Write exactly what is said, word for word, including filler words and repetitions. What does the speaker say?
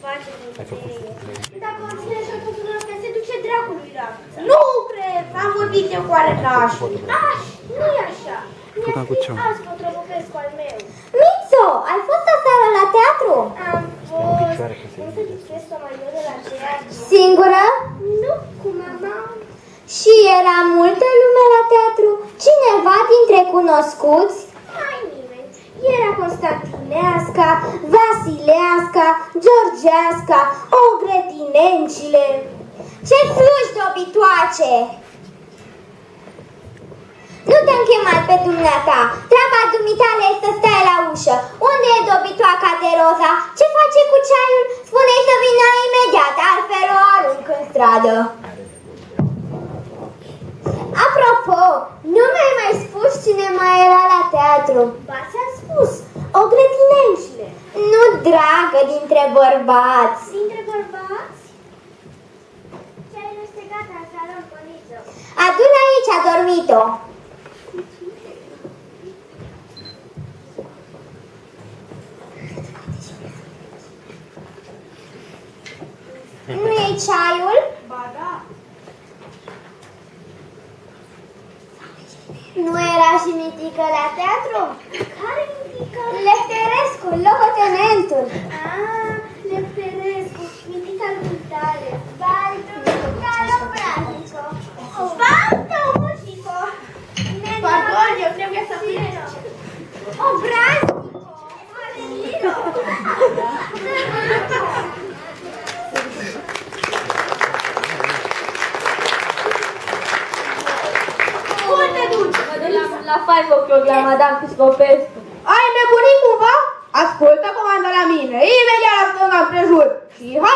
face mâncare. Dacă o ține și totul ăsta, se duce dracului la acța. Nu cred, am vorbit eu cu arenașul. Aș, nu-i așa. Mi-a scris azi Potropopescu al meu. Mițo, ai fost aseară la teatru? Am fost... Nu se ducesc o mai de la teatru. Singură? Nu, cu mama. Și era multă lume la teatru? Cineva dintre cunoscuți? Mai nimeni. Era Constantineasca, Vasileasca, Georgeasca, Ogretinencile. Ce sluși dobitoace! Nu te-am chemat pe dumneata. Treaba dumitale e să stai la ușă. Unde e dobitoaca de Roza? Ce face cu ceaiul? Spune-i să vină imediat, altfel o arunc în stradă. Apropo, nu mi-ai mai spus cine mai era la teatru. Ba, ți-am spus, Ogretinencile. Nu, dragă, dintre bărbați. Dintre bărbați? Ceaiul este gata, să arunc coniță. Adu-l aici, a dormit-o. Nu e ceaiul? Ba da. Nu era și Mitică la teatru? Care Mitică? Lefterescu, locotenentul. Ah, Lefterescu, Mitica Dumitale. Baldumica Lopraznico. Baldumico. Pardon, eu trebuie să plec. Obraznico. Adelino. Unde duci? Mă duc la, la five o'clock la Madame Piscopescu. Ai nebunit cumva? Ascultă comanda la mine, imediat la stânga împrejur. Și